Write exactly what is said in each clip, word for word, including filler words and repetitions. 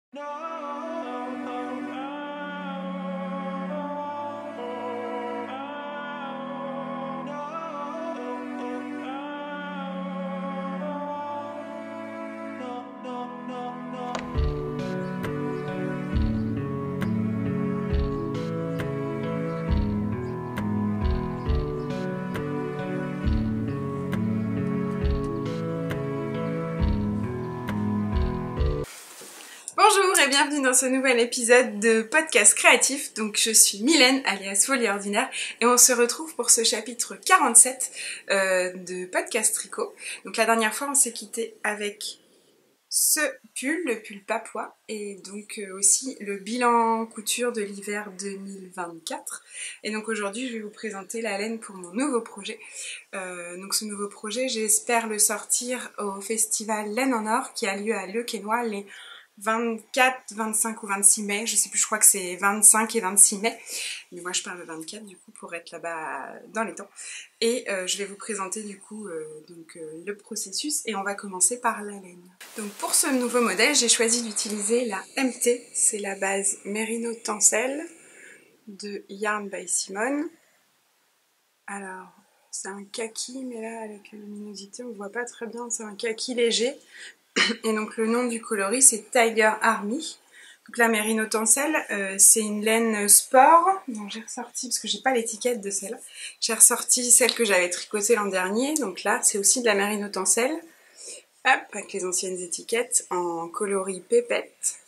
Bonjour et bienvenue dans ce nouvel épisode de podcast créatif. Donc je suis Mylène alias Folie Ordinaire et on se retrouve pour ce chapitre quarante-sept euh, de podcast tricot. Donc la dernière fois on s'est quitté avec ce pull, le pull Papouas, et donc euh, aussi le bilan couture de l'hiver deux mille vingt-quatre. Et donc aujourd'hui je vais vous présenter la laine pour mon nouveau projet. Euh, donc ce nouveau projet, j'espère le sortir au festival Laine en Or qui a lieu à Le Quesnoy les vingt-quatre, vingt-cinq ou vingt-six mai, je sais plus, je crois que c'est vingt-cinq et vingt-six mai, mais moi je pars le vingt-quatre du coup pour être là-bas dans les temps. Et euh, je vais vous présenter du coup euh, donc, euh, le processus et on va commencer par la laine. Donc pour ce nouveau modèle, j'ai choisi d'utiliser la M T, c'est la base Merino Tencel de Yarn by Simone. Alors c'est un kaki, mais là avec la luminosité on voit pas très bien, c'est un kaki léger. Et donc le nom du coloris c'est Tiger Army. Donc la Merino Tencel, euh, c'est une laine sport. Donc j'ai ressorti, parce que j'ai pas l'étiquette de celle-là, j'ai ressorti celle que j'avais tricotée l'an dernier. Donc là c'est aussi de la Merino Tencel. Hop, avec les anciennes étiquettes en coloris pépette.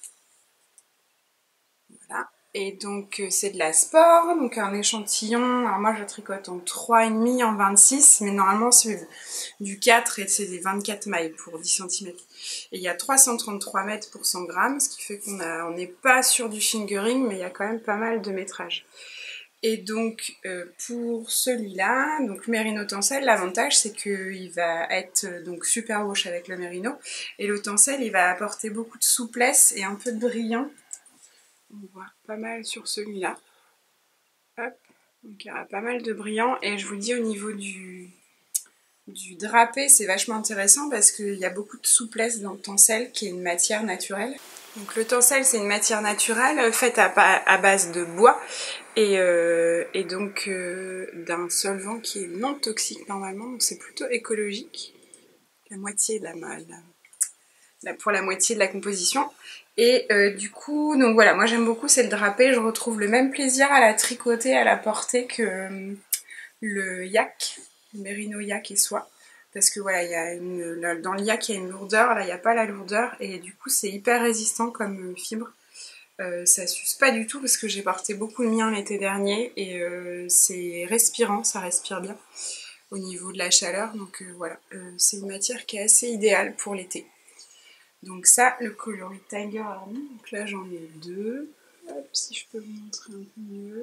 Voilà. Et donc euh, c'est de la sport, donc un échantillon. Alors moi je tricote en trois virgule cinq en vingt-six, mais normalement c'est du quatre et c'est des vingt-quatre mailles pour dix centimètres. Et il y a trois cent trente-trois mètres pour cent grammes, ce qui fait qu'on a, on n'est pas sur du fingering, mais il y a quand même pas mal de métrage. Et donc euh, pour celui-là, donc Merino Tencel, l'avantage c'est qu'il va être euh, donc super wash avec le Merino, et le Tencel il va apporter beaucoup de souplesse et un peu de brillant. On voit pas mal sur celui-là. Hop, donc il y aura pas mal de brillant, et je vous dis au niveau du du drapé, c'est vachement intéressant parce qu'il y a beaucoup de souplesse dans le tencel qui est une matière naturelle. Donc le tencel c'est une matière naturelle faite à, à base de bois et, euh, et donc euh, d'un solvant qui est non toxique normalement, donc c'est plutôt écologique. La moitié de la, la, la pour la moitié de la composition. Et euh, du coup, donc voilà, moi j'aime beaucoup, c'est le drapé, je retrouve le même plaisir à la tricoter, à la porter que euh, le yak. Merino yak et soie, parce que voilà, il y a une, dans le yak il y a une lourdeur, là il n'y a pas la lourdeur, et du coup c'est hyper résistant comme fibre. Euh, ça s'use pas du tout parce que j'ai porté beaucoup le mien l'été dernier et euh, c'est respirant, ça respire bien au niveau de la chaleur, donc euh, voilà, euh, c'est une matière qui est assez idéale pour l'été. Donc ça, le coloris Tiger Army, donc là j'en ai deux. Hop, si je peux vous montrer un peu mieux.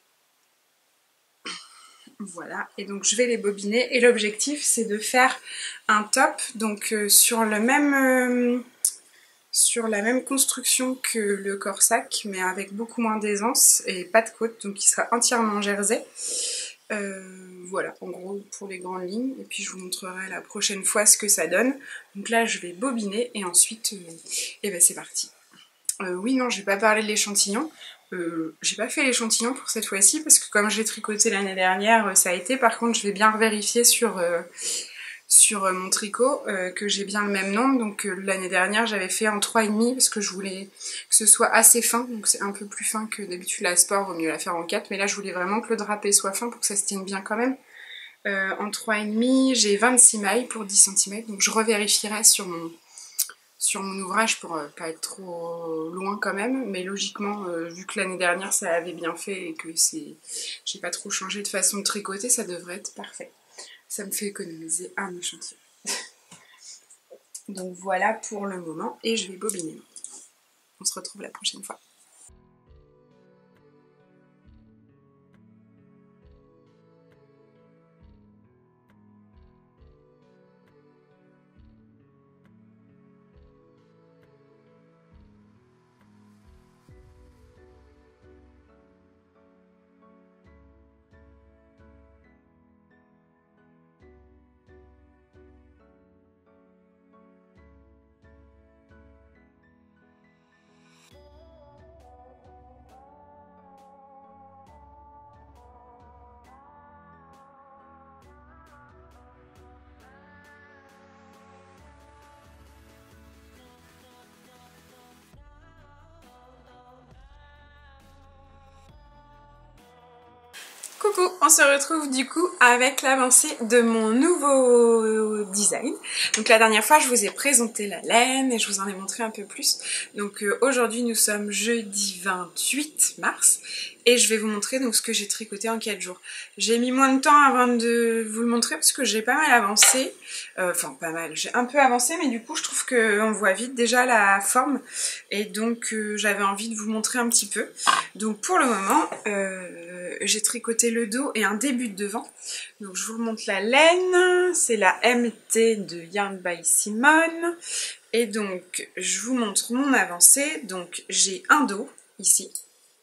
Voilà, et donc je vais les bobiner et l'objectif c'est de faire un top donc euh, sur le même euh, sur la même construction que le corsac, mais avec beaucoup moins d'aisance et pas de côte, donc il sera entièrement jersey. Euh, voilà, en gros pour les grandes lignes, et puis je vous montrerai la prochaine fois ce que ça donne. Donc là je vais bobiner et ensuite euh, et ben c'est parti. Euh, oui, non, j'ai pas parlé de l'échantillon. Euh, j'ai pas fait l'échantillon pour cette fois-ci parce que comme j'ai tricoté l'année dernière, ça a été. Par contre, je vais bien vérifier sur, euh, sur euh, mon tricot euh, que j'ai bien le même nombre. Donc euh, l'année dernière, j'avais fait en trois virgule cinq parce que je voulais que ce soit assez fin. Donc c'est un peu plus fin que d'habitude la sport, vaut mieux la faire en quatre. Mais là, je voulais vraiment que le drapé soit fin pour que ça se tienne bien quand même. Euh, en trois virgule cinq, j'ai vingt-six mailles pour dix centimètres. Donc je revérifierai sur mon... sur mon ouvrage pour euh, pas être trop loin quand même, mais logiquement euh, vu que l'année dernière ça avait bien fait et que c'est j'ai pas trop changé de façon de tricoter, ça devrait être parfait. Ça me fait économiser un échantillon. Donc voilà pour le moment et je vais bobiner. On se retrouve la prochaine fois. Coucou, on se retrouve du coup avec l'avancée de mon nouveau design. Donc la dernière fois je vous ai présenté la laine et je vous en ai montré un peu plus. Donc euh, aujourd'hui nous sommes jeudi vingt-huit mars et je vais vous montrer donc ce que j'ai tricoté en quatre jours. J'ai mis moins de temps avant de vous le montrer parce que j'ai pas mal avancé. Euh, enfin pas mal, j'ai un peu avancé mais du coup je trouve qu'on voit vite déjà la forme et donc euh, j'avais envie de vous montrer un petit peu. Donc pour le moment euh, j'ai tricoté le dos et un début de devant. Donc je vous remonte la laine, c'est la M T de Yarn by Simone. Et donc je vous montre mon avancée. Donc j'ai un dos ici.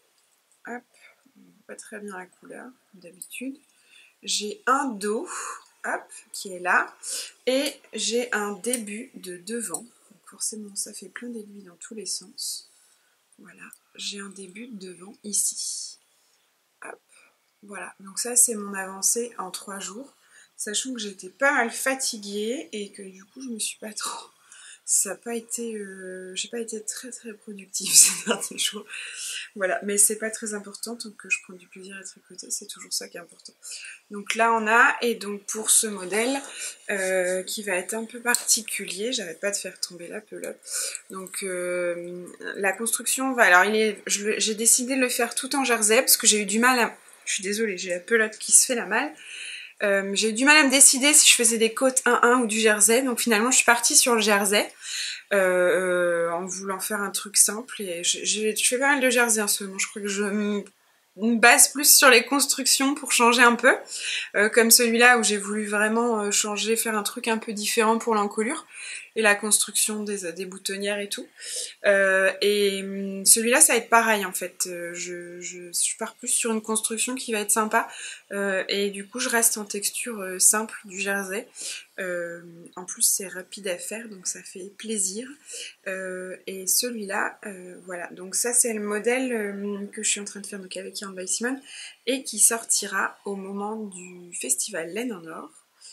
Hop, on voit pas très bien la couleur d'habitude. J'ai un dos, hop, qui est là. Et j'ai un début de devant. Donc forcément ça fait plein d'aiguilles dans tous les sens. Voilà, j'ai un début de devant ici. Hop. Voilà, donc ça c'est mon avancée en trois jours, sachant que j'étais pas mal fatiguée et que du coup je me suis pas trop... Ça n'a pas été... Euh... J'ai pas été très très productive ces derniers jours. Voilà, mais c'est pas très important tant que je prends du plaisir à tricoter, c'est toujours ça qui est important. Donc là on a, et donc pour ce modèle euh, qui va être un peu particulier, j'arrête pas de faire tomber la pelote. Donc euh, la construction va... Alors il est... j'ai décidé de le faire tout en jersey parce que j'ai eu du mal à... Je suis désolée, j'ai la pelote qui se fait la malle. Euh, j'ai eu du mal à me décider si je faisais des côtes un un ou du jersey. Donc finalement, je suis partie sur le jersey. Euh, euh, en voulant faire un truc simple. Et je, je, je fais pas mal de jersey en ce moment. Je crois que je me base plus sur les constructions pour changer un peu. Euh, comme celui-là où j'ai voulu vraiment changer, faire un truc un peu différent pour l'encolure. Et la construction des, des boutonnières et tout. Euh, et celui-là, ça va être pareil en fait. Je, je, je pars plus sur une construction qui va être sympa. Euh, et du coup, je reste en texture euh, simple du jersey. Euh, en plus, c'est rapide à faire, donc ça fait plaisir. Euh, et celui-là, euh, voilà. Donc ça, c'est le modèle euh, que je suis en train de faire donc avec Yarn by Simone et qui sortira au moment du festival Laine en Or.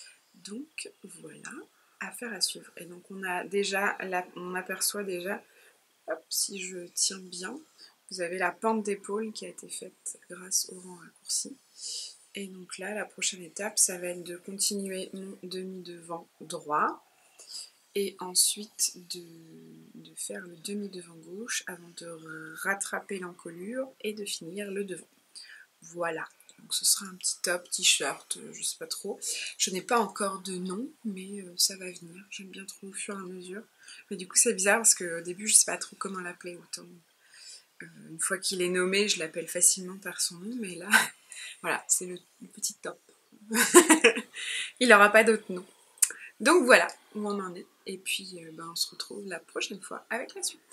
Donc voilà. Affaire à suivre. Et donc on a déjà, là, on aperçoit déjà, hop, si je tiens bien, vous avez la pente d'épaule qui a été faite grâce au rang raccourci. Et donc là, la prochaine étape, ça va être de continuer mon demi-devant droit et ensuite de, de faire le demi-devant gauche avant de rattraper l'encolure et de finir le devant. Voilà. Donc ce sera un petit top, t-shirt, je sais pas trop. Je n'ai pas encore de nom, mais euh, ça va venir. J'aime bien trop au fur et à mesure. Mais du coup c'est bizarre parce qu'au début je sais pas trop comment l'appeler. Autant euh, une fois qu'il est nommé, je l'appelle facilement par son nom, mais là, voilà, c'est le, le petit top. Il n'aura pas d'autre nom. Donc voilà où on en est. Et puis euh, ben, on se retrouve la prochaine fois avec la suite.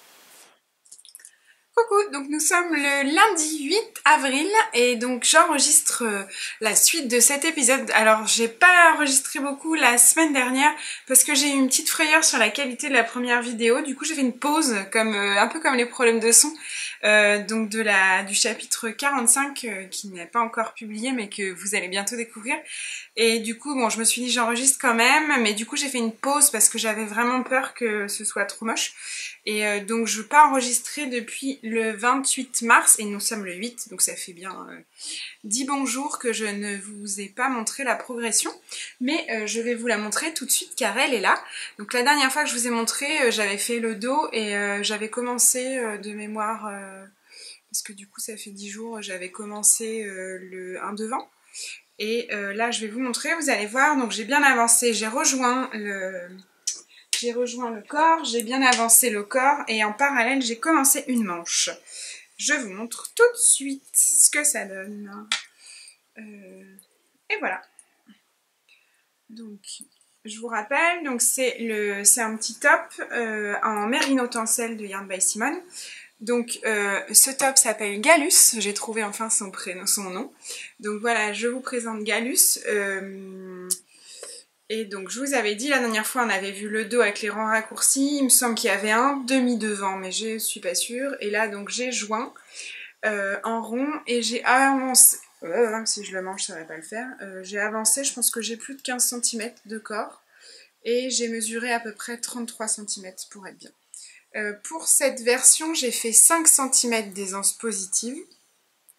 Coucou, donc nous sommes le lundi huit avril et donc j'enregistre euh, la suite de cet épisode. Alors j'ai pas enregistré beaucoup la semaine dernière parce que j'ai eu une petite frayeur sur la qualité de la première vidéo. Du coup j'ai fait une pause, comme euh, un peu comme les problèmes de son, euh, donc de la du chapitre quarante-cinq euh, qui n'est pas encore publié mais que vous allez bientôt découvrir. Et du coup bon je me suis dit j'enregistre quand même, mais du coup j'ai fait une pause parce que j'avais vraiment peur que ce soit trop moche. Et euh, donc je ne veux pas enregistrer depuis le vingt-huit mars et nous sommes le huit, donc ça fait bien euh, dix bons jours que je ne vous ai pas montré la progression, mais euh, je vais vous la montrer tout de suite car elle est là. Donc la dernière fois que je vous ai montré, euh, j'avais fait le dos et euh, j'avais commencé euh, de mémoire, euh, parce que du coup ça fait dix jours, j'avais commencé euh, le un devant. Et euh, là je vais vous montrer, vous allez voir, donc j'ai bien avancé, j'ai rejoint le... J'ai rejoint le corps, j'ai bien avancé le corps et en parallèle j'ai commencé une manche. Je vous montre tout de suite ce que ça donne. Euh, et voilà. Donc je vous rappelle, donc c'est le c'est un petit top euh, en merino tencel de Yarn by Simone. Donc euh, ce top s'appelle Gallus, j'ai trouvé enfin son prénom, son nom. Donc voilà, je vous présente Gallus. Euh, Et donc je vous avais dit la dernière fois on avait vu le dos avec les rangs raccourcis, il me semble qu'il y avait un demi-devant mais je suis pas sûre. Et là donc j'ai joint euh, en rond et j'ai avancé, euh, si je le mange ça va pas le faire, euh, j'ai avancé, je pense que j'ai plus de quinze centimètres de corps et j'ai mesuré à peu près trente-trois centimètres pour être bien. Euh, pour cette version j'ai fait cinq centimètres d'aisance positive.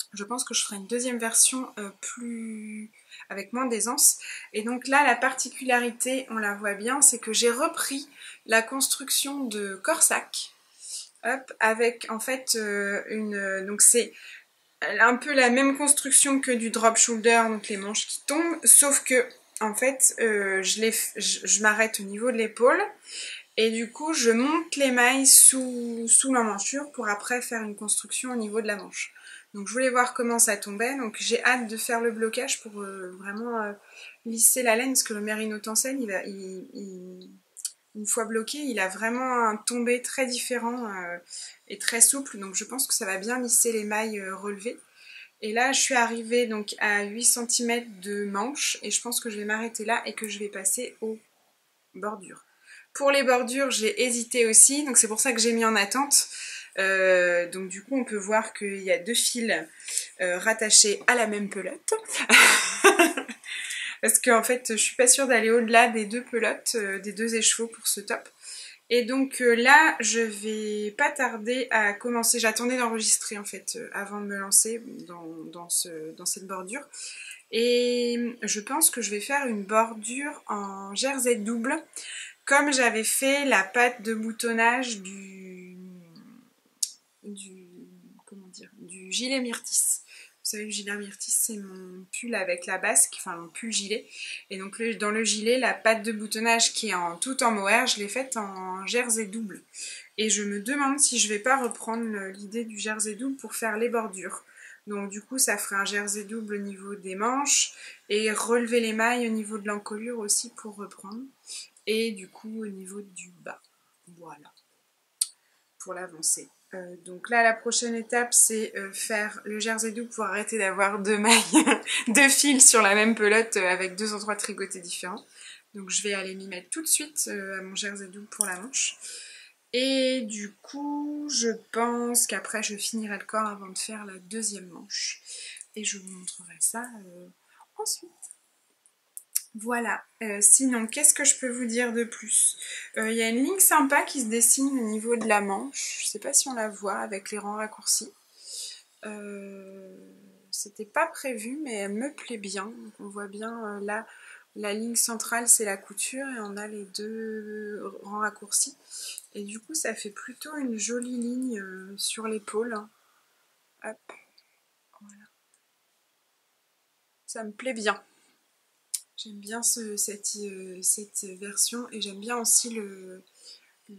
Je pense que je ferai une deuxième version euh, plus avec moins d'aisance. Et donc là, la particularité, on la voit bien, c'est que j'ai repris la construction de Corsac, hop, avec en fait euh, une... Donc c'est un peu la même construction que du drop shoulder, donc les manches qui tombent, sauf que en fait, euh, je, les, je, je m'arrête au niveau de l'épaule. Et du coup, je monte les mailles sous, sous l'emmanchure pour après faire une construction au niveau de la manche. Donc je voulais voir comment ça tombait, donc j'ai hâte de faire le blocage pour euh, vraiment euh, lisser la laine, parce que le Merino Tencel, il va, il, il, une fois bloqué, il a vraiment un tombé très différent euh, et très souple, donc je pense que ça va bien lisser les mailles euh, relevées. Et là, je suis arrivée donc à huit centimètres de manche, et je pense que je vais m'arrêter là et que je vais passer aux bordures. Pour les bordures, j'ai hésité aussi, donc c'est pour ça que j'ai mis en attente. Euh, donc du coup, on peut voir qu'il y a deux fils euh, rattachés à la même pelote. Parce qu'en fait, je suis pas sûre d'aller au-delà des deux pelotes, euh, des deux écheveaux pour ce top. Et donc euh, là, je vais pas tarder à commencer. J'attendais d'enregistrer en fait, euh, avant de me lancer dans, dans, ce, dans cette bordure. Et je pense que je vais faire une bordure en jersey double, comme j'avais fait la patte de boutonnage du, du, comment dire, du gilet Myrtis. Vous savez, le gilet Myrtis, c'est mon pull avec la basque, enfin mon pull gilet. Et donc le, dans le gilet, la patte de boutonnage qui est en, tout en mohair, je l'ai faite en jersey double. Et je me demande si je vais pas reprendre l'idée du jersey double pour faire les bordures. Donc du coup, ça ferait un jersey double au niveau des manches et relever les mailles au niveau de l'encolure aussi pour reprendre. Et du coup au niveau du bas, voilà, pour l'avancée. Euh, donc là la prochaine étape c'est euh, faire le jersey double pour arrêter d'avoir deux mailles, deux fils sur la même pelote euh, avec deux endroits tricotés différents. Donc je vais aller m'y mettre tout de suite euh, à mon jersey double pour la manche. Et du coup je pense qu'après je finirai le corps avant de faire la deuxième manche. Et je vous montrerai ça euh, ensuite. Voilà, euh, sinon qu'est-ce que je peux vous dire de plus? Il euh, y a une ligne sympa qui se dessine au niveau de la manche, je sais pas si on la voit avec les rangs raccourcis. Euh, C'était pas prévu mais elle me plaît bien, donc on voit bien euh, là la ligne centrale c'est la couture et on a les deux rangs raccourcis. Et du coup ça fait plutôt une jolie ligne euh, sur l'épaule. Hop, voilà. Ça me plaît bien. J'aime bien ce, cette, euh, cette version et j'aime bien aussi le, le,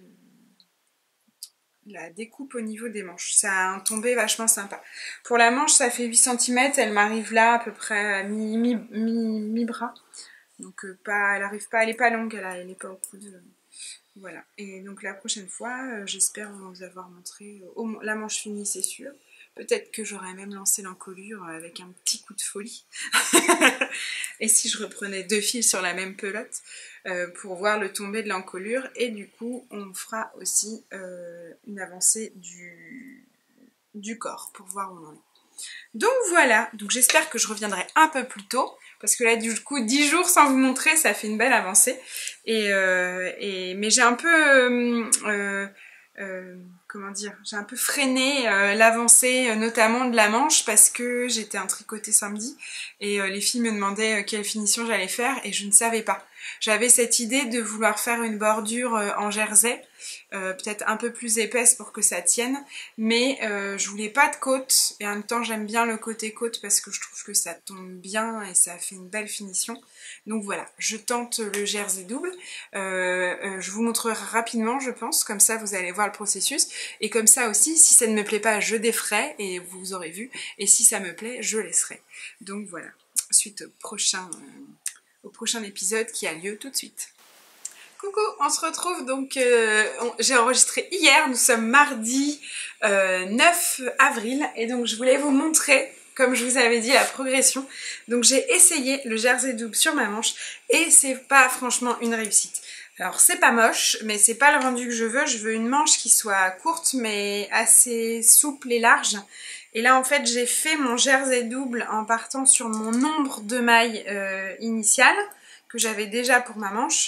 la découpe au niveau des manches. Ça a un tombé vachement sympa. Pour la manche, ça fait huit centimètres, elle m'arrive là à peu près à mi-bras. Mi, mi, mi Donc euh, pas, elle arrive pas, elle est pas longue, elle n'est pas au coude. Voilà. Et donc la prochaine fois, euh, j'espère vous avoir montré euh, au, la manche finie, c'est sûr. Peut-être que j'aurais même lancé l'encolure avec un petit coup de folie. Et si je reprenais deux fils sur la même pelote euh, pour voir le tombé de l'encolure. Et du coup, on fera aussi euh, une avancée du, du corps pour voir où on en est. Donc voilà, donc j'espère que je reviendrai un peu plus tôt. Parce que là, du coup, dix jours sans vous montrer, ça fait une belle avancée. Et, euh, et, mais j'ai un peu... Euh, euh, Euh, comment dire, j'ai un peu freiné euh, l'avancée euh, notamment de la manche parce que j'étais en tricoté samedi et euh, les filles me demandaient euh, quelle finition j'allais faire et je ne savais pas. J'avais cette idée de vouloir faire une bordure euh, en jersey, euh, peut-être un peu plus épaisse pour que ça tienne, mais euh, je voulais pas de côte et en même temps j'aime bien le côté côte parce que je trouve que ça tombe bien et ça fait une belle finition. Donc voilà, je tente le jersey double, euh, euh, je vous montrerai rapidement je pense, comme ça vous allez voir le processus, et comme ça aussi, si ça ne me plaît pas, je déferai, et vous aurez vu, et si ça me plaît, je laisserai. Donc voilà, suite au prochain, euh, au prochain épisode qui a lieu tout de suite. Coucou, on se retrouve donc, euh, j'ai enregistré hier, nous sommes mardi euh, neuf avril, et donc je voulais vous montrer, comme je vous avais dit, la progression. Donc j'ai essayé le jersey double sur ma manche, et c'est pas franchement une réussite. Alors c'est pas moche, mais c'est pas le rendu que je veux, je veux une manche qui soit courte, mais assez souple et large. Et là en fait j'ai fait mon jersey double en partant sur mon nombre de mailles euh, initial, que j'avais déjà pour ma manche.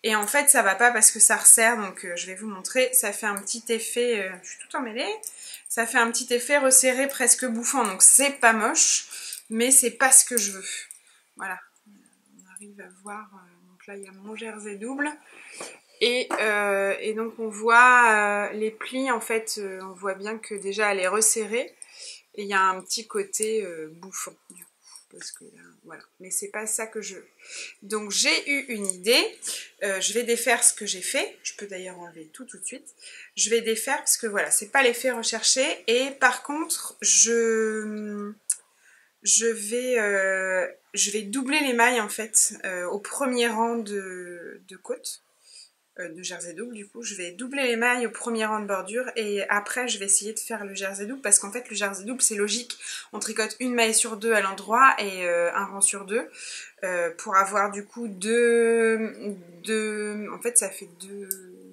Et en fait ça va pas parce que ça resserre, donc euh, je vais vous montrer. Ça fait un petit effet, euh, je suis tout emmêlée, ça fait un petit effet resserré presque bouffant, donc c'est pas moche, mais c'est pas ce que je veux. Voilà, on arrive à voir, euh, donc là il y a mon jersey double. Et, euh, et donc on voit euh, les plis, en fait, euh, on voit bien que déjà elle est resserrée. Et il y a un petit côté euh, bouffant, du coup. Parce que là, voilà. Mais c'est pas ça que je veux. Donc j'ai eu une idée. Euh, je vais défaire ce que j'ai fait. Je peux d'ailleurs enlever tout tout de suite. Je vais défaire parce que voilà, c'est pas l'effet recherché. Et par contre, je... Je vais, euh, je vais doubler les mailles, en fait, euh, au premier rang de, de côte. De jersey double, du coup je vais doubler les mailles au premier rang de bordure et après je vais essayer de faire le jersey double parce qu'en fait le jersey double c'est logique, on tricote une maille sur deux à l'endroit et euh, un rang sur deux euh, pour avoir du coup deux, deux, en fait ça fait deux,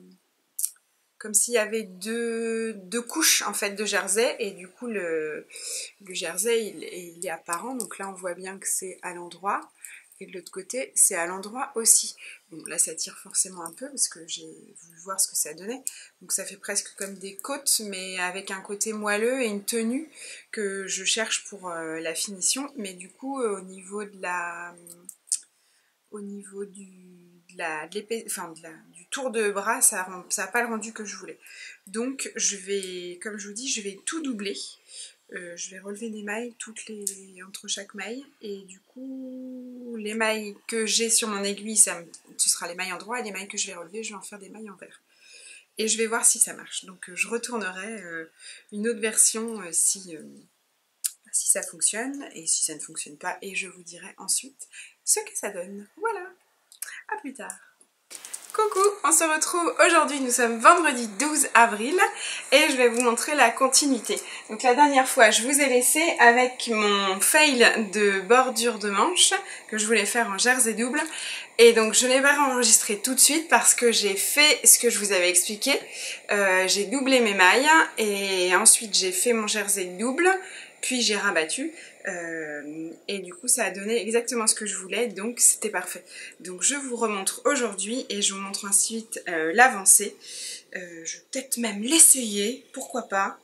comme s'il y avait deux, deux couches en fait de jersey et du coup le, le jersey il, il est apparent, donc là on voit bien que c'est à l'endroit. Et de l'autre côté, c'est à l'endroit aussi. Bon, là, ça tire forcément un peu parce que j'ai voulu voir ce que ça donnait. Donc ça fait presque comme des côtes, mais avec un côté moelleux et une tenue que je cherche pour euh, la finition. Mais du coup, euh, au niveau de la... Au niveau du, de la, de l'épée, enfin, de la, du tour de bras, ça n'a pas le rendu que je voulais. Donc, je vais, comme je vous dis, je vais tout doubler. Euh, je vais relever des mailles toutes les entre chaque maille et du coup les mailles que j'ai sur mon aiguille ça me... ce sera les mailles en droit et les mailles que je vais relever je vais en faire des mailles en vert et je vais voir si ça marche. Donc euh, je retournerai euh, une autre version euh, si, euh, si ça fonctionne et si ça ne fonctionne pas et je vous dirai ensuite ce que ça donne. Voilà, à plus tard. Coucou, on se retrouve aujourd'hui, nous sommes vendredi douze avril et je vais vous montrer la continuité. Donc la dernière fois je vous ai laissé avec mon fail de bordure de manche que je voulais faire en jersey double et donc je l'ai pas enregistré tout de suite parce que j'ai fait ce que je vous avais expliqué. Euh, j'ai doublé mes mailles et ensuite j'ai fait mon jersey double puis j'ai rabattu. Euh, et du coup ça a donné exactement ce que je voulais, donc c'était parfait. Donc je vous remontre aujourd'hui et je vous montre ensuite euh, l'avancée. Euh, je vais peut-être même l'essayer, pourquoi pas.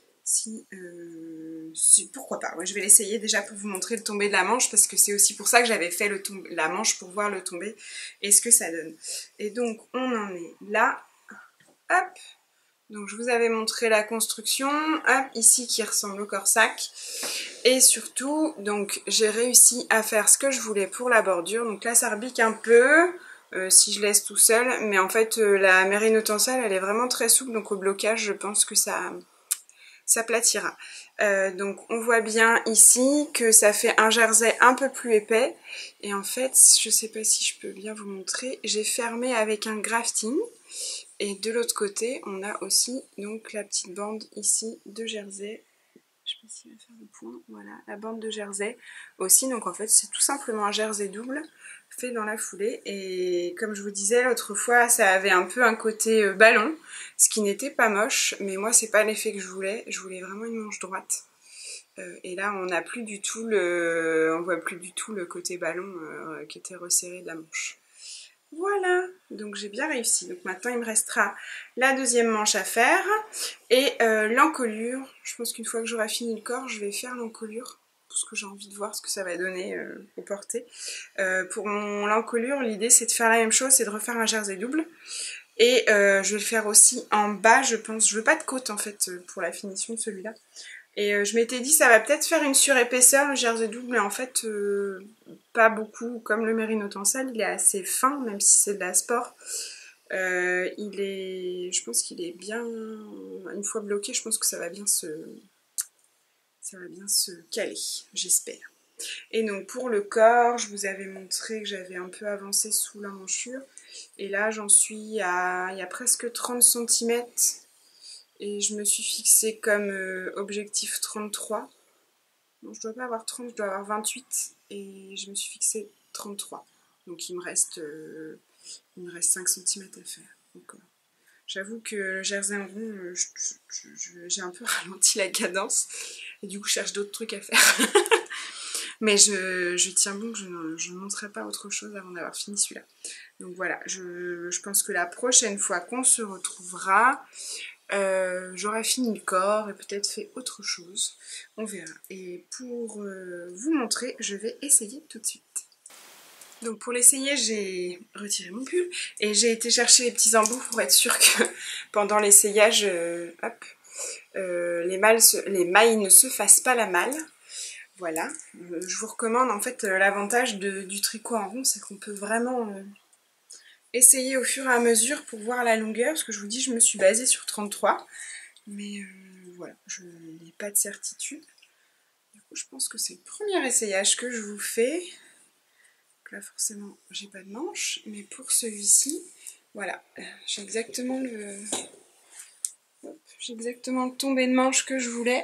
Si, euh, si pourquoi pas, ouais, je vais l'essayer déjà pour vous montrer le tombé de la manche parce que c'est aussi pour ça que j'avais fait le tombe, la manche pour voir le tombé et ce que ça donne. Et donc on en est là, hop. Donc je vous avais montré la construction, hop, ici qui ressemble au corsac. Et surtout, donc j'ai réussi à faire ce que je voulais pour la bordure. Donc là ça rebique un peu, euh, si je laisse tout seul. Mais en fait euh, la mérino tensale elle est vraiment très souple, donc au blocage je pense que ça s'aplatira. Euh, donc on voit bien ici que ça fait un jersey un peu plus épais. Et en fait, je sais pas si je peux bien vous montrer, j'ai fermé avec un grafting. Et de l'autre côté, on a aussi donc la petite bande ici de jersey. Je sais pas s'il va faire le point. Voilà, la bande de jersey aussi. Donc en fait, c'est tout simplement un jersey double fait dans la foulée. Et comme je vous disais l'autre fois, ça avait un peu un côté euh, ballon, ce qui n'était pas moche. Mais moi, c'est pas l'effet que je voulais. Je voulais vraiment une manche droite. Euh, et là, on n'a plus du tout le, on voit plus du tout le côté ballon euh, qui était resserré de la manche. Voilà, donc j'ai bien réussi. Donc maintenant il me restera la deuxième manche à faire et euh, l'encolure. Je pense qu'une fois que j'aurai fini le corps, je vais faire l'encolure parce que j'ai envie de voir ce que ça va donner euh, au porté. Euh, pour mon l'encolure, l'idée c'est de faire la même chose, c'est de refaire un jersey double. Et euh, je vais le faire aussi en bas, je pense. Je veux pas de côte en fait pour la finition de celui-là. Et euh, je m'étais dit ça va peut-être faire une surépaisseur le jersey double, mais en fait euh, pas beaucoup. Comme le mérino tensale, il est assez fin, même si c'est de la sport. Euh, il est, je pense qu'il est bien, une fois bloqué, je pense que ça va bien se, ça va bien se caler, j'espère. Et donc pour le corps, je vous avais montré que j'avais un peu avancé sous la manchure. Et là j'en suis à, il y a presque trente centimètres. Et je me suis fixé comme euh, objectif trente-trois. Donc je dois pas avoir trente, je dois avoir vingt-huit. Et je me suis fixé trente-trois. Donc il me reste, euh, il me reste cinq centimètres à faire. Donc, euh, j'avoue que le jersey en rond, euh, j'ai un peu ralenti la cadence. Et du coup je cherche d'autres trucs à faire. Mais je, je tiens bon que je ne, je ne montrerai pas autre chose avant d'avoir fini celui-là. Donc voilà, je, je pense que la prochaine fois qu'on se retrouvera, euh, j'aurai fini le corps et peut-être fait autre chose. On verra. Et pour euh, vous montrer, je vais essayer tout de suite. Donc pour l'essayer, j'ai retiré mon pull et j'ai été chercher les petits embouts pour être sûre que pendant l'essayage, euh, hop, euh, les, mailles se, les mailles ne se fassent pas la malle. Voilà, euh, je vous recommande en fait euh, l'avantage du tricot en rond, c'est qu'on peut vraiment euh, essayer au fur et à mesure pour voir la longueur, parce que je vous dis, je me suis basée sur trente-trois, mais euh, voilà, je n'ai pas de certitude. Du coup, je pense que c'est le premier essayage que je vous fais. Donc là, forcément, j'ai pas de manche, mais pour celui-ci, voilà, j'ai exactement le, j'ai exactement le tombé de manche que je voulais.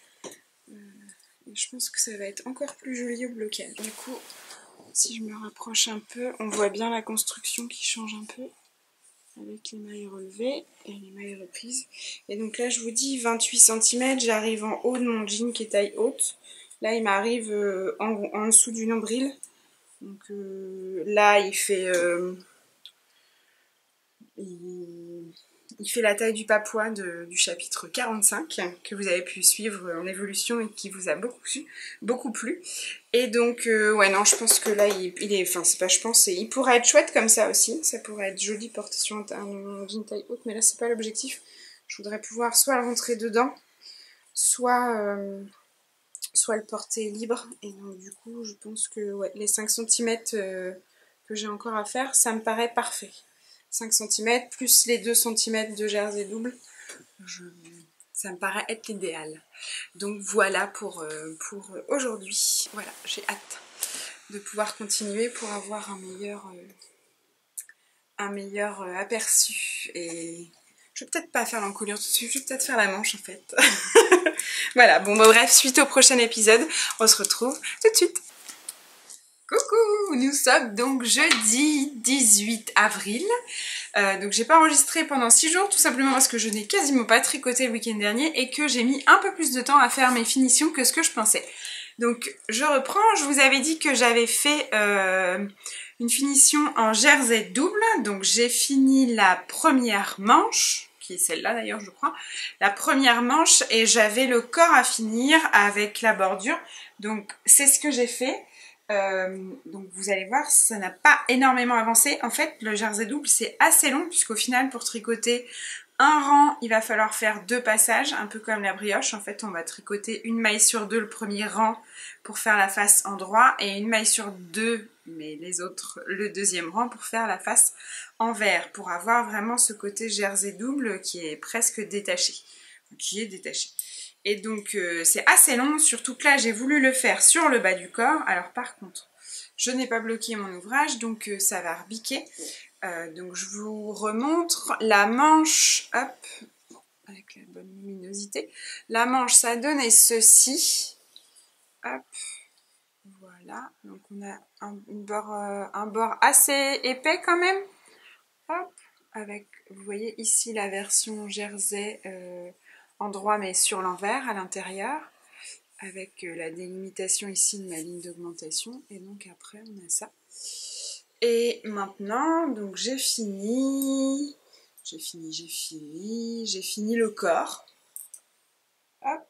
Et je pense que ça va être encore plus joli au blocage. Du coup, si je me rapproche un peu, on voit bien la construction qui change un peu avec les mailles relevées et les mailles reprises. Et donc là, je vous dis vingt-huit centimètres, j'arrive en haut de mon jean qui est taille haute. Là, il m'arrive euh, en, en dessous du nombril. Donc euh, là, il fait... Euh, il... Il fait la taille du papouas de, du chapitre quarante-cinq que vous avez pu suivre en évolution et qui vous a beaucoup plu. Beaucoup plu. Et donc, euh, ouais, non, je pense que là, il, il est... Enfin, c'est pas je pense, il pourrait être chouette comme ça aussi. Ça pourrait être joli porté sur un, un jean taille haute, mais là, c'est pas l'objectif. Je voudrais pouvoir soit le rentrer dedans, soit, euh, soit le porter libre. Et donc, du coup, je pense que ouais, les cinq centimètres euh, que j'ai encore à faire, ça me paraît parfait. cinq centimètres plus les deux centimètres de jersey double, je, ça me paraît être l'idéal. Donc voilà pour, euh, pour aujourd'hui. Voilà, j'ai hâte de pouvoir continuer pour avoir un meilleur, euh, un meilleur euh, aperçu. Et je vais peut-être pas faire l'encolure tout de suite, je vais peut-être faire la manche en fait. Voilà, bon bah, bref, suite au prochain épisode, on se retrouve tout de suite. Coucou, nous sommes donc jeudi dix-huit avril. Euh, donc j'ai pas enregistré pendant six jours tout simplement parce que je n'ai quasiment pas tricoté le week-end dernier et que j'ai mis un peu plus de temps à faire mes finitions que ce que je pensais. Donc je reprends, je vous avais dit que j'avais fait euh, une finition en jersey double. Donc j'ai fini la première manche, qui est celle-là d'ailleurs je crois, la première manche et j'avais le corps à finir avec la bordure. Donc c'est ce que j'ai fait. Euh, donc vous allez voir, ça n'a pas énormément avancé. En fait, le jersey double, c'est assez long puisqu'au final, pour tricoter un rang, il va falloir faire deux passages, un peu comme la brioche. En fait, on va tricoter une maille sur deux le premier rang pour faire la face endroit et une maille sur deux, mais les autres, le deuxième rang pour faire la face envers, pour avoir vraiment ce côté jersey double qui est presque détaché, qui est détaché. Et donc euh, c'est assez long, surtout que là j'ai voulu le faire sur le bas du corps. Alors par contre, je n'ai pas bloqué mon ouvrage, donc euh, ça va rebiquer. Euh, donc je vous remontre la manche, hop, avec la bonne luminosité. La manche, ça donnait ceci. Hop, voilà. Donc on a un, une bord, euh, un bord assez épais quand même. Hop, avec, vous voyez ici la version jersey euh, en droit mais sur l'envers à l'intérieur, avec euh, la délimitation ici de ma ligne d'augmentation, et donc après on a ça. Et maintenant, donc j'ai fini, j'ai fini, j'ai fini, j'ai fini le corps, hop,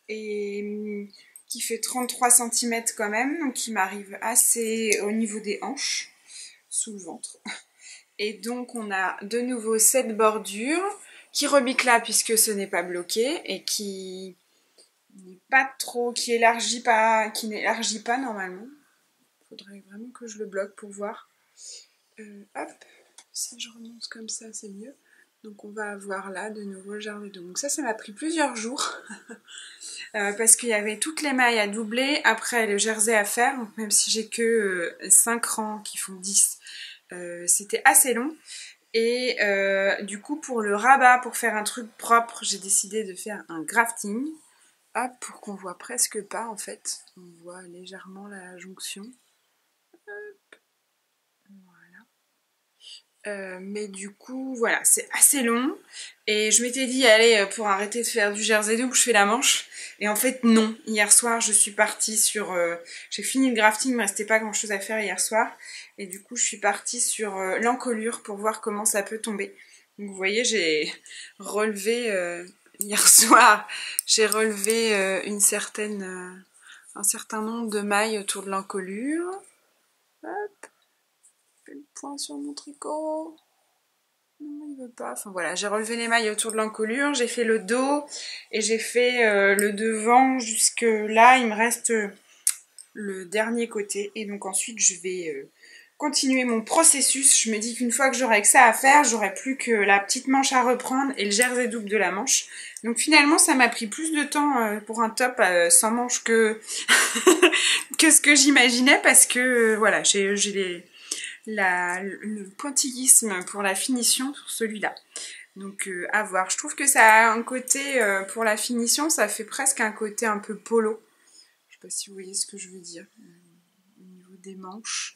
et qui fait trente-trois centimètres quand même, donc qui m'arrive assez au niveau des hanches, sous le ventre. Et donc on a de nouveau cette bordure qui rebique là puisque ce n'est pas bloqué et qui n'est pas trop, qui élargit pas, qui n'élargit pas normalement. Il faudrait vraiment que je le bloque pour voir. Euh, hop, si je remonte comme ça c'est mieux. Donc on va avoir là de nouveau le jersey double. Donc ça, ça m'a pris plusieurs jours euh, parce qu'il y avait toutes les mailles à doubler, après le jersey à faire, donc même si j'ai que euh, cinq rangs qui font dix. Euh, c'était assez long et euh, du coup pour le rabat, pour faire un truc propre, j'ai décidé de faire un grafting, hop, pour qu'on voit presque pas en fait, on voit légèrement la jonction, hop, voilà, Euh, mais du coup, voilà, c'est assez long. Et je m'étais dit, allez, pour arrêter de faire du jersey double, je fais la manche. Et en fait, non. Hier soir, je suis partie sur... Euh, j'ai fini le grafting, il me restait pas grand chose à faire hier soir. Et du coup, je suis partie sur euh, l'encolure pour voir comment ça peut tomber. Donc vous voyez, j'ai relevé... Euh, hier soir, j'ai relevé euh, une certaine, euh, un certain nombre de mailles autour de l'encolure. Hop. Le point sur mon tricot. Non, il veut pas. Enfin voilà, j'ai relevé les mailles autour de l'encolure, j'ai fait le dos et j'ai fait euh, le devant jusque là. Il me reste euh, le dernier côté et donc ensuite je vais euh, continuer mon processus. Je me dis qu'une fois que j'aurai que ça à faire, j'aurai plus que la petite manche à reprendre et le jersey double de la manche. Donc finalement, ça m'a pris plus de temps euh, pour un top euh, sans manche que que ce que j'imaginais parce que euh, voilà, j'ai j'ai les La, le pointillisme pour la finition sur celui-là. Donc euh, à voir. Je trouve que ça a un côté, euh, pour la finition, ça fait presque un côté un peu polo. Je sais pas si vous voyez ce que je veux dire. Euh, au niveau des manches,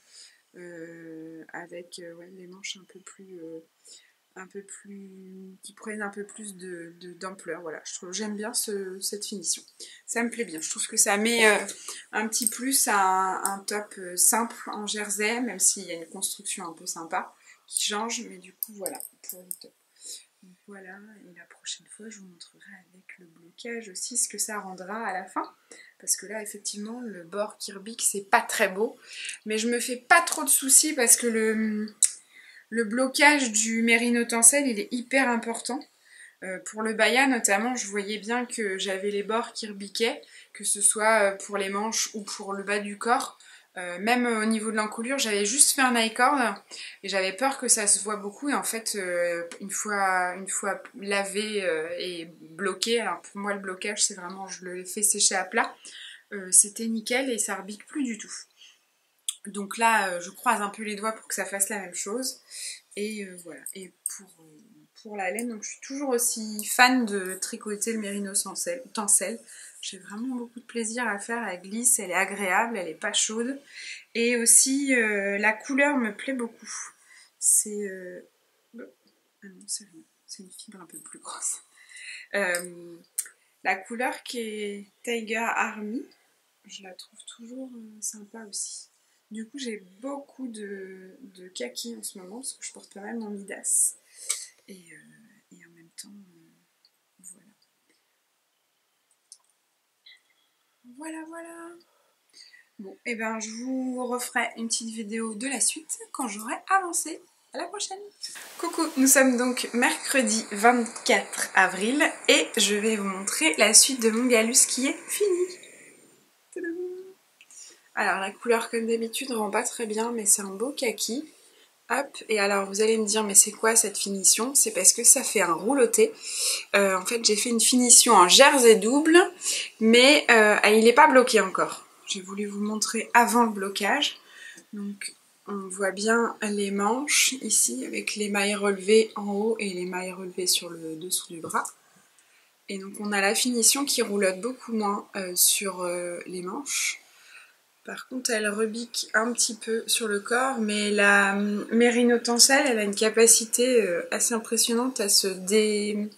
euh, avec euh, ouais, les manches un peu plus... Euh, un peu plus qui prennent un peu plus de d'ampleur. Voilà, je trouve j'aime bien ce, cette finition. Ça me plaît bien. Je trouve que ça met euh, un petit plus à un, un top euh, simple en jersey, même s'il y a une construction un peu sympa qui change, mais du coup voilà pour le top. Donc voilà, et la prochaine fois je vous montrerai avec le blocage aussi ce que ça rendra à la fin. Parce que là effectivement le bord qui rebique c'est pas très beau, mais je me fais pas trop de soucis parce que le Le blocage du mérino tencel, il est hyper important. Euh, pour le baya notamment, je voyais bien que j'avais les bords qui rebiquaient, que ce soit pour les manches ou pour le bas du corps. Euh, même au niveau de l'encolure, j'avais juste fait un I-cord et j'avais peur que ça se voit beaucoup. Et en fait, euh, une fois, une fois lavé euh, et bloqué, alors pour moi le blocage c'est vraiment, je le fais sécher à plat, euh, c'était nickel et ça rebique plus du tout. Donc là, euh, je croise un peu les doigts pour que ça fasse la même chose. Et euh, voilà. Et pour, euh, pour la laine, donc je suis toujours aussi fan de tricoter le mérino tencel. J'ai vraiment beaucoup de plaisir à faire. Elle glisse, elle est agréable, elle est pas chaude. Et aussi, euh, la couleur me plaît beaucoup. C'est... Euh... Ah non, c'est rien. C'est une fibre un peu plus grosse. Euh, la couleur qui est Tiger Army, je la trouve toujours euh, sympa aussi. Du coup, j'ai beaucoup de, de kaki en ce moment parce que je porte pas mal mon Midas. Et, euh, et en même temps, euh, voilà. Voilà, voilà. Bon, et ben je vous referai une petite vidéo de la suite quand j'aurai avancé. À la prochaine. Coucou, nous sommes donc mercredi vingt-quatre avril et je vais vous montrer la suite de mon galus qui est fini. Tadam. Alors la couleur comme d'habitude rend pas très bien mais c'est un beau kaki. Hop, et alors vous allez me dire mais c'est quoi cette finition? C'est parce que ça fait un rouloté. Euh, en fait j'ai fait une finition en jersey double mais euh, il n'est pas bloqué encore. J'ai voulu vous montrer avant le blocage. Donc on voit bien les manches ici avec les mailles relevées en haut et les mailles relevées sur le dessous du bras. Et donc on a la finition qui roulotte beaucoup moins euh, sur euh, les manches. Par contre elle rebique un petit peu sur le corps, mais la mérino tencel elle a une capacité euh, assez impressionnante à se, dé...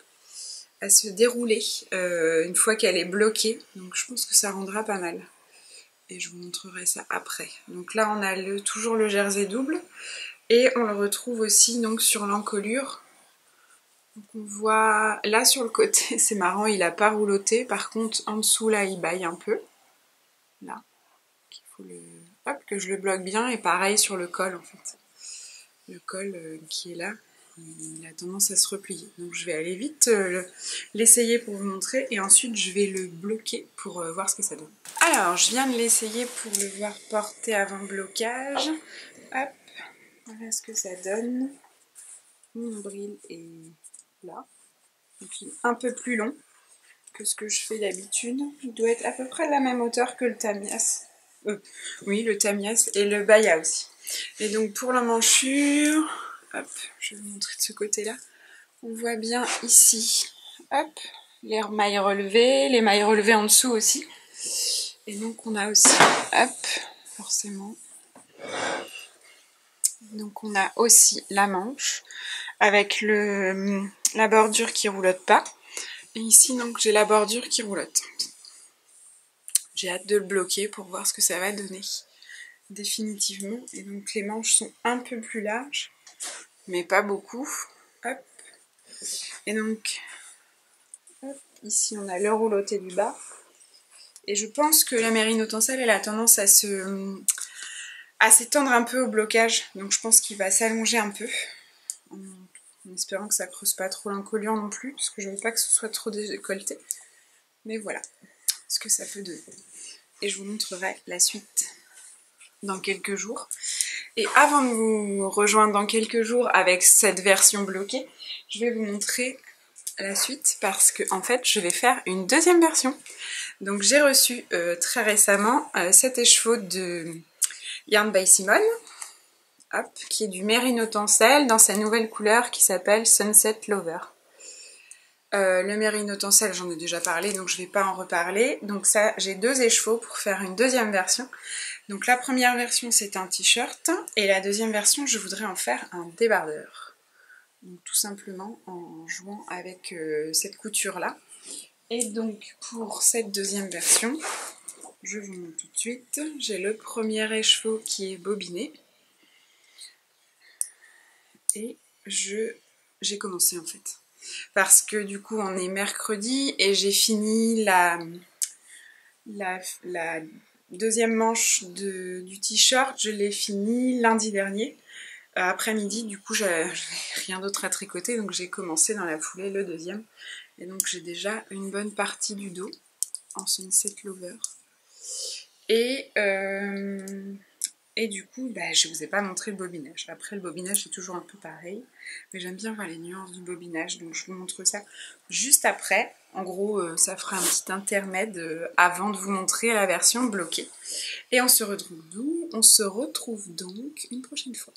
à se dérouler euh, une fois qu'elle est bloquée. Donc je pense que ça rendra pas mal. Et je vous montrerai ça après. Donc là on a le, toujours le jersey double et on le retrouve aussi donc sur l'encolure. Donc on voit là sur le côté, c'est marrant, il a pas rouloté, par contre en dessous là il baille un peu. Là, il faut le... Hop, que je le bloque bien et pareil sur le col en fait. Le col euh, qui est là, il a tendance à se replier. Donc je vais aller vite euh, l'essayer pour vous montrer et ensuite je vais le bloquer pour euh, voir ce que ça donne. Alors je viens de l'essayer pour le voir porter avant blocage. Hop, voilà ce que ça donne. Mon nombril est là. Et puis un peu plus long que ce que je fais d'habitude. Il doit être à peu près de la même hauteur que le tamias. Euh, oui, le tamias et le baya aussi. Et donc pour la manchure, hop, je vais vous montrer de ce côté-là. On voit bien ici, hop, les mailles relevées, les mailles relevées en dessous aussi. Et donc on a aussi, hop, forcément, Donc on a aussi la manche avec le, la bordure qui roulotte pas. Et ici donc j'ai la bordure qui roulotte. J'ai hâte de le bloquer pour voir ce que ça va donner définitivement. Et donc les manches sont un peu plus larges, mais pas beaucoup. Hop. Et donc hop, ici on a le rouloté du bas. Et je pense que la mérino tencel elle a tendance à se à s'étendre un peu au blocage. Donc je pense qu'il va s'allonger un peu. En, en espérant que ça creuse pas trop l'encolure non plus, parce que je veux pas que ce soit trop décolleté. Mais voilà ce que ça peut donner. Et je vous montrerai la suite dans quelques jours. Et avant de vous rejoindre dans quelques jours avec cette version bloquée, je vais vous montrer la suite parce que en fait je vais faire une deuxième version. Donc j'ai reçu euh, très récemment euh, cet écheveau de Yarn by Simone, hop, qui est du mérino tencel dans sa nouvelle couleur qui s'appelle Sunset Lover. Euh, le mérino tencel j'en ai déjà parlé donc je ne vais pas en reparler. Donc ça j'ai deux écheveaux pour faire une deuxième version. Donc la première version c'est un t-shirt et la deuxième version je voudrais en faire un débardeur. Donc tout simplement en jouant avec euh, cette couture là. Et donc pour cette deuxième version, je vous montre tout de suite, j'ai le premier écheveau qui est bobiné. Et je j'ai commencé en fait. Parce que du coup on est mercredi et j'ai fini la, la, la deuxième manche de, du t-shirt, je l'ai fini lundi dernier. Après-midi, du coup j'avais rien d'autre à tricoter donc j'ai commencé dans la foulée le deuxième. Et donc j'ai déjà une bonne partie du dos en Sunset Lover. Et, euh, et du coup, bah, je vous ai pas montré le bobinage. Après le bobinage c'est toujours un peu pareil. Mais j'aime bien voir les nuances du bobinage. Donc je vous montre ça juste après. En gros, euh, ça fera un petit intermède euh, avant de vous montrer la version bloquée. Et on se retrouve d'où? On se retrouve donc une prochaine fois.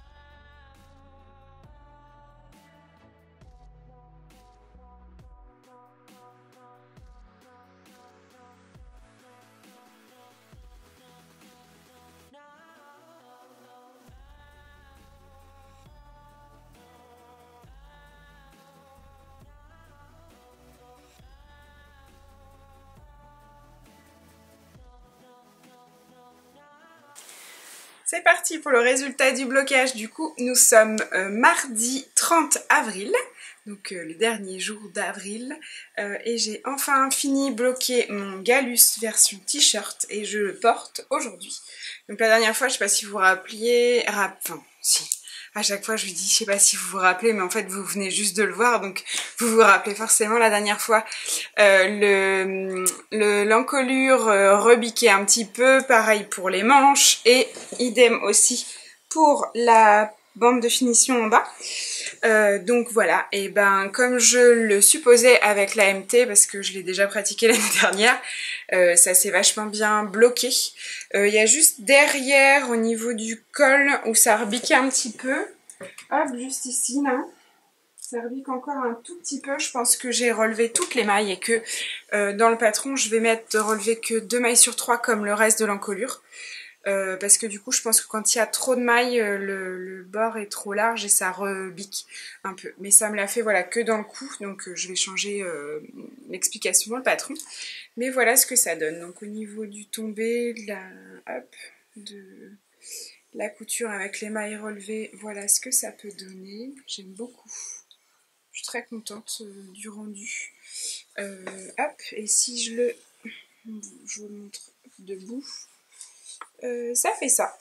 C'est parti pour le résultat du blocage. Du coup, nous sommes euh, mardi trente avril, donc euh, le dernier jour d'avril, euh, et j'ai enfin fini bloquer mon Gallus version t-shirt et je le porte aujourd'hui. Donc la dernière fois, je sais pas si vous vous rappeliez, rap... enfin si, à chaque fois je lui dis, je sais pas si vous vous rappelez, mais en fait vous venez juste de le voir, donc vous vous rappelez forcément la dernière fois, euh, le le l'encolure euh, rebiquait un petit peu, pareil pour les manches, et idem aussi pour la bande de finition en bas. Euh, donc voilà, et ben comme je le supposais avec l'A M T, parce que je l'ai déjà pratiqué l'année dernière, euh, ça s'est vachement bien bloqué. Il euh, y a juste derrière, au niveau du col, où ça rebiquait un petit peu. Hop, juste ici, là. Ça rebique encore un tout petit peu. Je pense que j'ai relevé toutes les mailles et que euh, dans le patron, je vais mettre de relever que deux mailles sur trois comme le reste de l'encolure. Euh, parce que du coup je pense que quand il y a trop de mailles euh, le, le bord est trop large et ça rebique un peu, mais ça me l'a fait voilà que dans le cou, donc euh, je vais changer euh, l'explication dans le patron, mais voilà ce que ça donne. Donc au niveau du tombé de la, hop, de la couture avec les mailles relevées, voilà ce que ça peut donner. J'aime beaucoup, je suis très contente euh, du rendu. Euh, hop, et si je le je vous le montre debout, Euh, ça fait ça.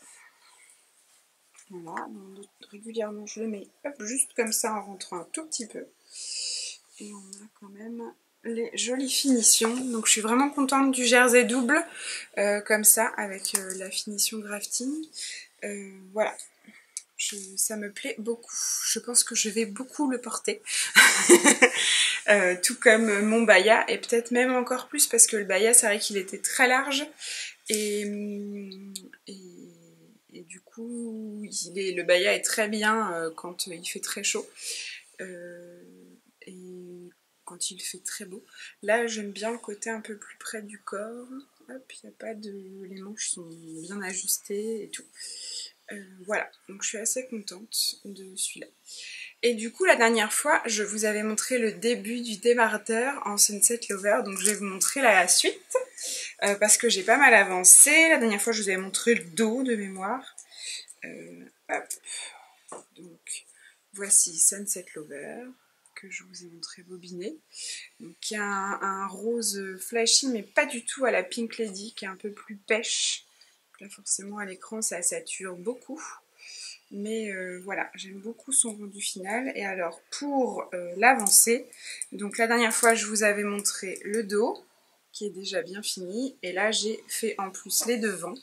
Voilà, donc régulièrement je le mets hop, juste comme ça en rentrant un tout petit peu. Et on a quand même les jolies finitions. Donc je suis vraiment contente du jersey double, euh, comme ça, avec euh, la finition grafting. Euh, voilà, je, ça me plaît beaucoup. Je pense que je vais beaucoup le porter. euh, tout comme mon baya, et peut-être même encore plus, parce que le baya, c'est vrai qu'il était très large. Et, et, et du coup, il est, le baya est très bien euh, quand il fait très chaud euh, et quand il fait très beau. Là, j'aime bien le côté un peu plus près du corps. Hop, il n'y a pas de... Les manches sont bien ajustées et tout. Euh, voilà, donc je suis assez contente de celui-là. Et du coup, la dernière fois, je vous avais montré le début du débardeur en Sunset Lover, donc je vais vous montrer la suite, euh, parce que j'ai pas mal avancé. La dernière fois, je vous avais montré le dos de mémoire. Euh, hop. Donc, voici Sunset Lover, que je vous ai montré bobiné. Donc, il y a un, un rose flashy, mais pas du tout à la Pink Lady, qui est un peu plus pêche. Là, forcément, à l'écran, ça sature beaucoup. Mais euh, voilà, j'aime beaucoup son rendu final. Et alors, pour euh, l'avancée, donc la dernière fois, je vous avais montré le dos, qui est déjà bien fini. Et là, j'ai fait en plus les devants.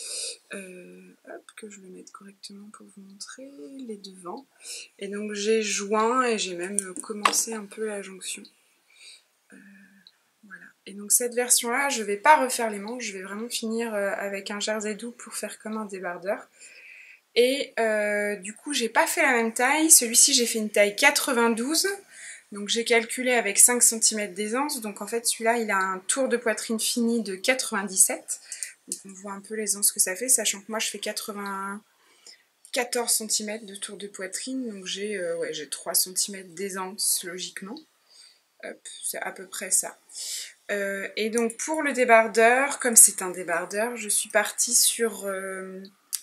Euh, hop, que je le mette correctement pour vous montrer les devants. Et donc, j'ai joint et j'ai même commencé un peu la jonction. Euh, voilà. Et donc, cette version-là, je ne vais pas refaire les manches. Je vais vraiment finir euh, avec un jersey doux pour faire comme un débardeur. Et euh, du coup, j'ai pas fait la même taille. Celui-ci, j'ai fait une taille quatre-vingt-douze. Donc j'ai calculé avec cinq centimètres d'aisance. Donc en fait, celui-là, il a un tour de poitrine fini de quatre-vingt-dix-sept. Donc on voit un peu l'aisance que ça fait, sachant que moi, je fais quatre-vingt-quatorze centimètres de tour de poitrine. Donc j'ai euh, ouais, j'ai trois centimètres d'aisance, logiquement. Hop, c'est à peu près ça. Euh, et donc pour le débardeur, comme c'est un débardeur, je suis partie sur... Euh,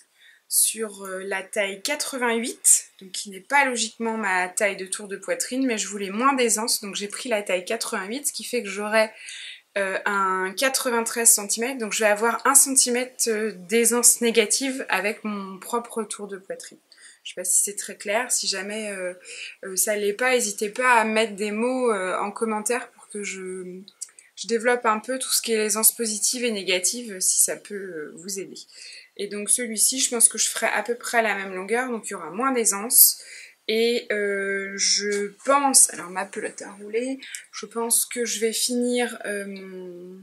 sur la taille quatre-vingt-huit, donc qui n'est pas logiquement ma taille de tour de poitrine, mais je voulais moins d'aisance, donc j'ai pris la taille quatre-vingt-huit, ce qui fait que j'aurai euh, un quatre-vingt-treize centimètres, donc je vais avoir un centimètre d'aisance négative avec mon propre tour de poitrine. Je sais pas si c'est très clair, si jamais euh, euh, ça l'est pas, n'hésitez pas à mettre des mots euh, en commentaire pour que je, je développe un peu tout ce qui est aisance positive et négative, si ça peut vous aider. Et donc celui-ci, je pense que je ferai à peu près la même longueur, donc il y aura moins d'aisance. Et euh, je pense, alors ma pelote à rouler, je pense que je vais finir euh, mon,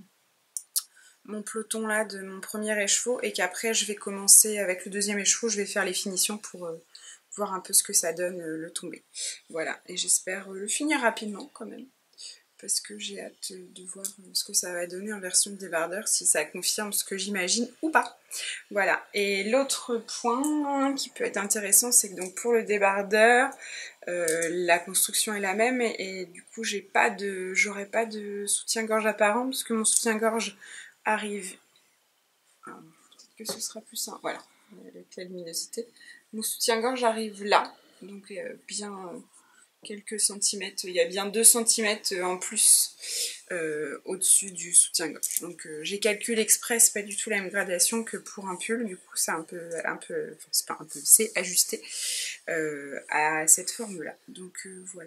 mon peloton là de mon premier écheveau et qu'après je vais commencer avec le deuxième écheveau, je vais faire les finitions pour euh, voir un peu ce que ça donne euh, le tombé. Voilà, et j'espère euh, le finir rapidement quand même, parce que j'ai hâte de voir ce que ça va donner en version de débardeur, si ça confirme ce que j'imagine ou pas. Voilà, et l'autre point qui peut être intéressant, c'est que donc pour le débardeur, euh, la construction est la même et, et du coup j'ai pas de, j'aurai pas de soutien-gorge apparent parce que mon soutien-gorge arrive. Ah, peut-être que ce sera plus simple. Voilà, avec la luminosité. Mon soutien-gorge arrive là, donc euh, bien. Euh, quelques centimètres, il y a bien deux centimètres en plus euh, au-dessus du soutien-gorge. Donc euh, j'ai calculé express, pas du tout la même gradation que pour un pull, du coup c'est un peu, un peu, enfin c'est pas un peu, c'est ajusté euh, à cette forme-là. Donc euh, voilà,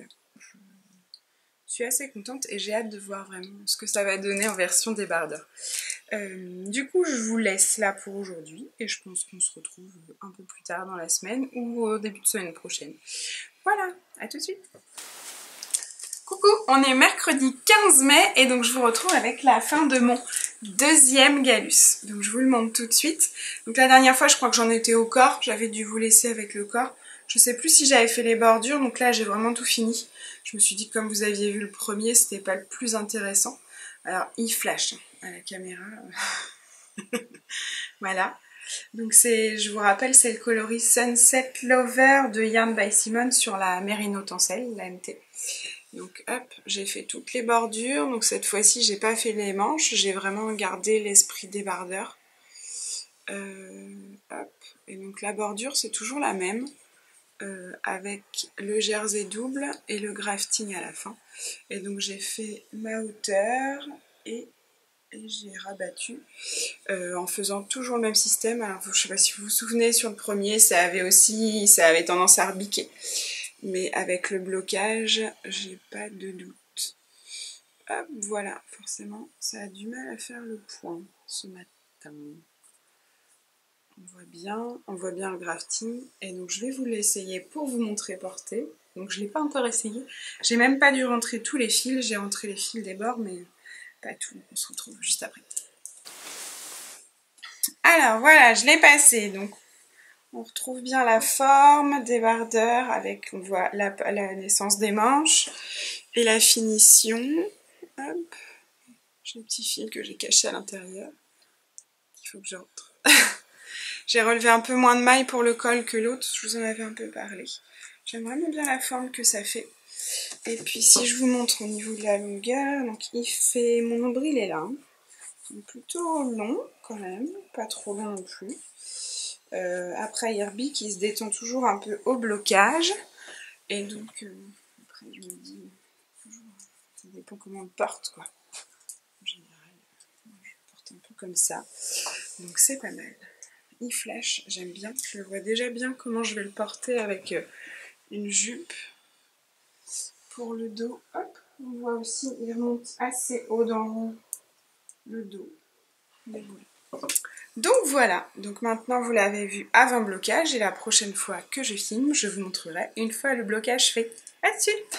je suis assez contente et j'ai hâte de voir vraiment ce que ça va donner en version débardeur. Euh, du coup je vous laisse là pour aujourd'hui et je pense qu'on se retrouve un peu plus tard dans la semaine ou au début de semaine prochaine. Voilà, à tout de suite. Coucou, on est mercredi quinze mai et donc je vous retrouve avec la fin de mon deuxième Gallus. Donc je vous le montre tout de suite. Donc la dernière fois je crois que j'en étais au corps, j'avais dû vous laisser avec le corps. Je sais plus si j'avais fait les bordures, donc là j'ai vraiment tout fini. Je me suis dit que comme vous aviez vu le premier, c'était pas le plus intéressant. Alors il flash hein, à la caméra. Voilà. Donc c'est, je vous rappelle, c'est le coloris Sunset Lover de Yarn by Simone sur la Merino Tencel, la M T. Donc hop, j'ai fait toutes les bordures. Donc cette fois-ci, j'ai pas fait les manches, j'ai vraiment gardé l'esprit débardeur. Euh, hop. Et donc la bordure, c'est toujours la même, euh, avec le jersey double et le grafting à la fin. Et donc j'ai fait ma hauteur et et j'ai rabattu euh, en faisant toujours le même système. Alors je sais pas si vous vous souvenez, sur le premier ça avait aussi ça avait tendance à rebiquer, mais avec le blocage j'ai pas de doute. Hop, voilà, forcément ça a du mal à faire le point ce matin. On voit bien, on voit bien le grafting et donc je vais vous l'essayer pour vous montrer porter. Donc je l'ai pas encore essayé, j'ai même pas dû rentrer tous les fils, j'ai rentré les fils des bords mais pas tout. On se retrouve juste après. Alors voilà, je l'ai passé. Donc on retrouve bien la forme débardeur avec, on voit la, la naissance des manches et la finition. Hop. J'ai le petit fil que j'ai caché à l'intérieur. Il faut que je rentre. J'ai relevé un peu moins de mailles pour le col que l'autre, je vous en avais un peu parlé. J'aime vraiment bien la forme que ça fait. Et puis si je vous montre au niveau de la longueur, donc il fait, mon nombril est là, hein. Il est plutôt long quand même, pas trop long non plus. Euh, après Herbie qui se détend toujours un peu au blocage. Et donc euh, après je me dis, ça dépend comment on le porte quoi. En général, je porte un peu comme ça. Donc c'est pas mal. Il flash, j'aime bien. Je vois déjà bien comment je vais le porter avec euh, une jupe. Pour le dos, hop, on voit aussi, il remonte assez haut dans le dos. Donc voilà, donc maintenant vous l'avez vu avant blocage et la prochaine fois que je filme, je vous montrerai une fois le blocage fait. À tout de suite.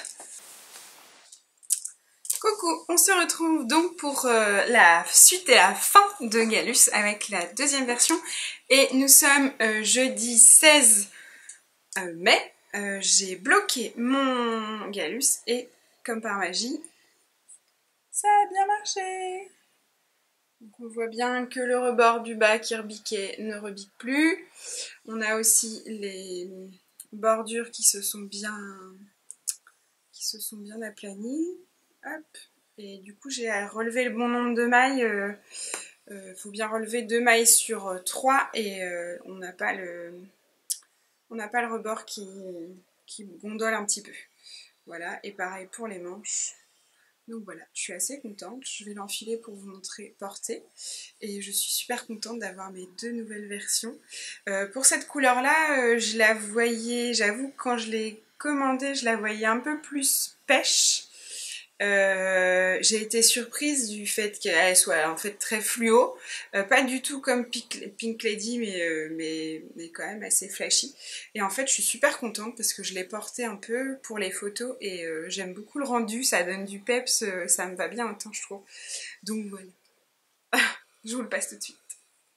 Coucou, on se retrouve donc pour euh, la suite et la fin de Gallus avec la deuxième version et nous sommes euh, jeudi seize mai. Euh, j'ai bloqué mon Gallus et comme par magie, ça a bien marché. Donc on voit bien que le rebord du bas qui rebiquait ne rebique plus. On a aussi les bordures qui se sont bien, qui se sont bien aplanies. Hop. Et du coup j'ai relevé le bon nombre de mailles. Il euh, euh, faut bien relever deux mailles sur euh, trois et euh, on n'a pas le, on n'a pas le rebord qui, qui gondole un petit peu. Voilà. Et pareil pour les manches. Donc voilà, je suis assez contente, je vais l'enfiler pour vous montrer porter et je suis super contente d'avoir mes deux nouvelles versions. Euh, pour cette couleur là, euh, je la voyais, j'avoue quand je l'ai commandée, je la voyais un peu plus pêche. Euh, j'ai été surprise du fait qu'elle soit en fait très fluo, euh, pas du tout comme Pink, Pink Lady mais, euh, mais, mais quand même assez flashy. Et en fait je suis super contente parce que je l'ai portée un peu pour les photos et euh, j'aime beaucoup le rendu, ça donne du peps, euh, ça me va bien en temps je trouve. Donc voilà, je vous le passe tout de suite.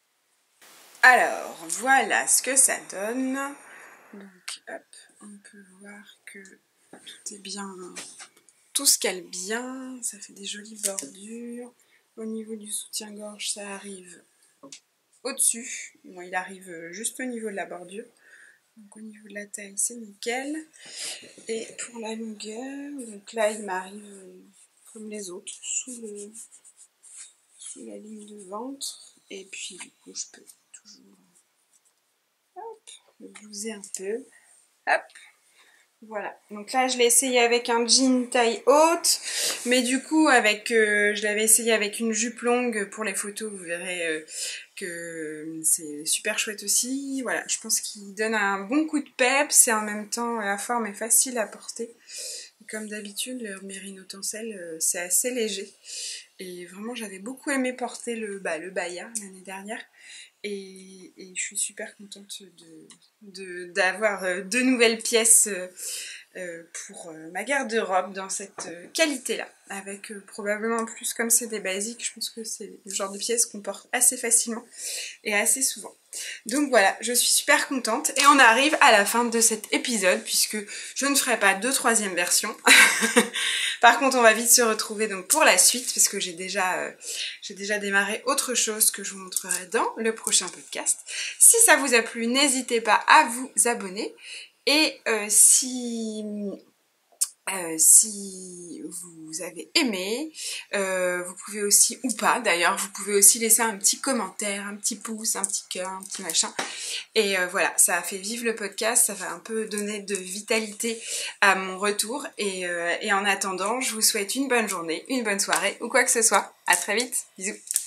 Alors voilà ce que ça donne. Donc hop, on peut voir que tout est bien... Tout se cale bien, ça fait des jolies bordures. Au niveau du soutien-gorge, ça arrive au-dessus. Bon, il arrive juste au niveau de la bordure. Donc au niveau de la taille, c'est nickel. Et pour la longueur, donc là, il m'arrive comme les autres, sous, le, sous la ligne de ventre. Et puis du coup, je peux toujours hop, le blouser un peu. Hop. Voilà, donc là je l'ai essayé avec un jean taille haute, mais du coup avec, euh, je l'avais essayé avec une jupe longue pour les photos, vous verrez euh, que c'est super chouette aussi. Voilà, je pense qu'il donne un bon coup de peps et en même temps la forme est facile à porter. Et comme d'habitude, le Merino Tencel euh, c'est assez léger et vraiment j'avais beaucoup aimé porter le, bah, le Baya l'année dernière. Et, et je suis super contente de, d'avoir de, deux nouvelles pièces euh, pour euh, ma garde-robe dans cette euh, qualité-là. Avec euh, probablement plus, comme c'est des basiques, je pense que c'est le genre de pièces qu'on porte assez facilement et assez souvent. Donc voilà, je suis super contente et on arrive à la fin de cet épisode puisque je ne ferai pas de troisième version. Par contre, on va vite se retrouver donc pour la suite parce que j'ai déjà, euh, j'ai déjà démarré autre chose que je vous montrerai dans le prochain podcast. Si ça vous a plu, n'hésitez pas à vous abonner et euh, si... Euh, si vous avez aimé, euh, vous pouvez aussi, ou pas d'ailleurs, vous pouvez aussi laisser un petit commentaire, un petit pouce, un petit cœur, un petit machin. Et euh, voilà, ça a fait vivre le podcast, ça va un peu donner de vitalité à mon retour. Et, euh, et en attendant, je vous souhaite une bonne journée, une bonne soirée ou quoi que ce soit. À très vite, bisous.